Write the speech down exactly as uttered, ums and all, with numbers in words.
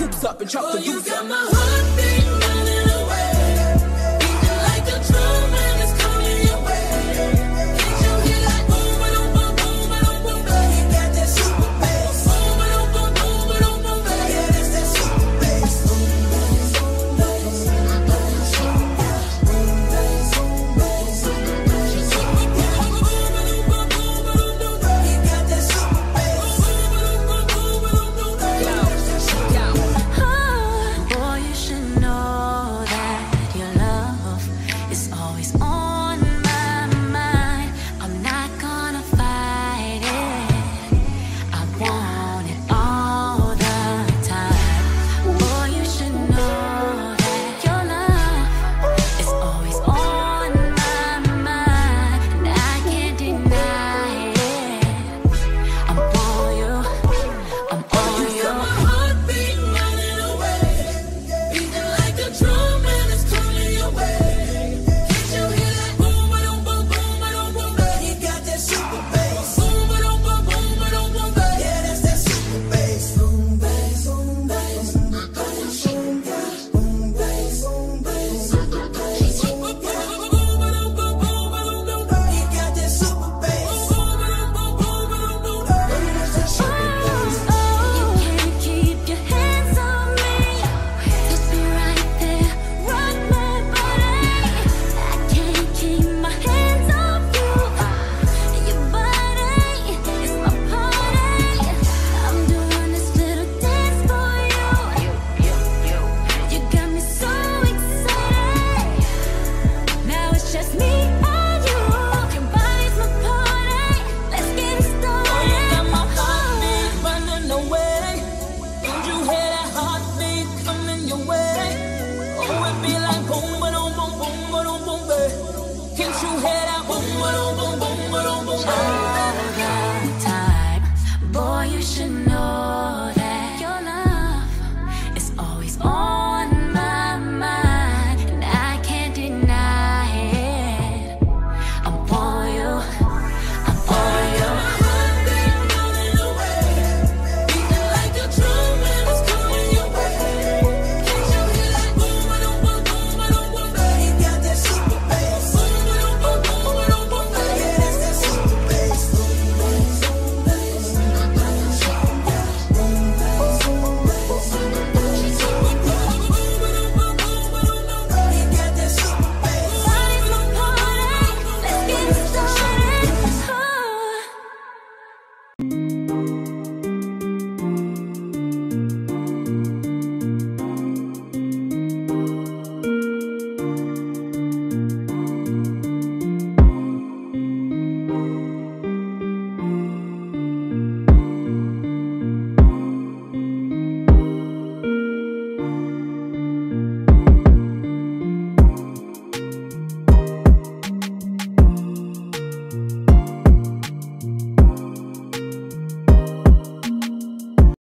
coops up and chop Oh, the you roots got up. my heartbeat running away, beating like a drum and it's coming your way. Can't you hear that boom, ba-dum, boom, boom, ba-dum, boom, boom? You got that super bass. Boom, ba-dum, boom, boom, ba-dum, boom, boom. Yeah, that's that super bass. Boom, bass, boom, bass, boom, bass, boom, bass, boom, bass, boom, bass, boom, bass. Boom, ba-dum, boom, boom, boom, ba-dum, boom, boom. You got that super bass. Boom, ba-dum, boom, boom, ba-dum, boom, boom. Yeah, that's that super bass. Boy, you should know that your love is always on my mind. I'm not gonna fight it. I want it all the time. Boy, you should know that your love is always on my mind, and I can't deny it. I'm on you. I'm on You got my you. heartbeat running away, beating like a drum and it's coming your way. Can't you hear that boom, ba-dum, boom, boom, ba-dum, boom, boom? You got that super bass. Boom, ba-dum, boom, boom, ba-dum, boom, boom. Yeah, that's that super bass. Boom, bass, boom, bass, boom, bass, boom, bass, boom, bass, boom, bass, boom, bass. Boom, ba-dum, boom, boom, ba-dum, boom, boom. You got that super bass. Boom, ba-dum, boom, boom, ba-dum, boom, boom. Yeah, that's that super bass. You can't keep your hands on me. Just be right there, rock my body. I can't keep my hands off you. Your body is my party. I'm doing this little dance for you. You got me so excited. Now it's just me and you. Your body's my party. Let's get it started. You got my heartbeat running away. Don't you hear that heartbeat coming your way? Oh, it be like boom, ba-dum, boom, boom, ba-dum, boom, babe. Can't you hear that boom, ba-dum, boom, boom, ba-dum, boom, All babe? the time. Boy, you should